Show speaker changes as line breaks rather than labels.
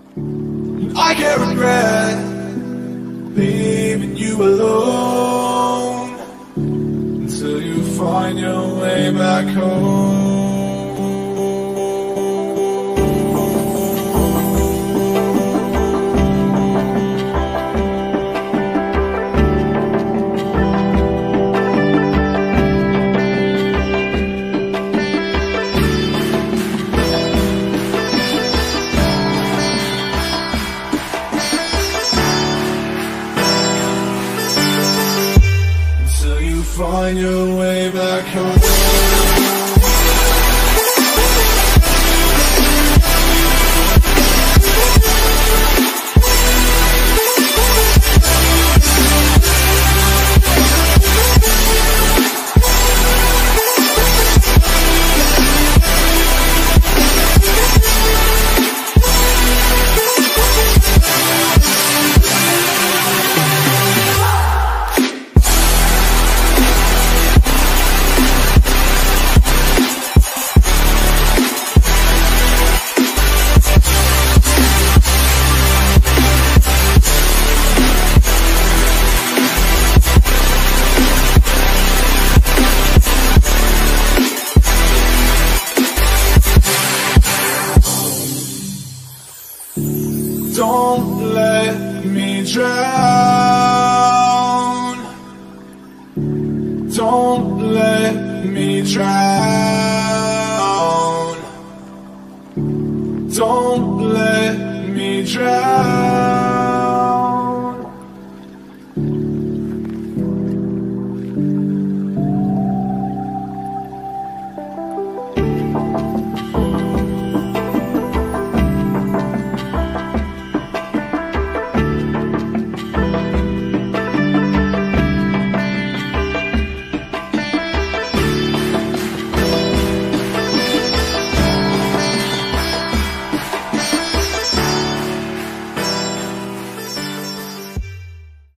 I can't regret leaving you alone until you find your way back home. Find your way back home. Don't let me drown. Don't let me drown. Don't let me drown.